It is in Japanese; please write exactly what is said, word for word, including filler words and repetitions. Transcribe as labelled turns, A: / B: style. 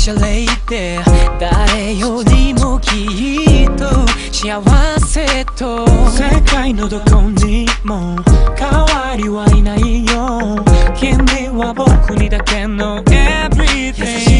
A: しゃれて誰よりもきっと幸せと
B: 世界のどこにも代わりはいないよ君は僕にだけの Everything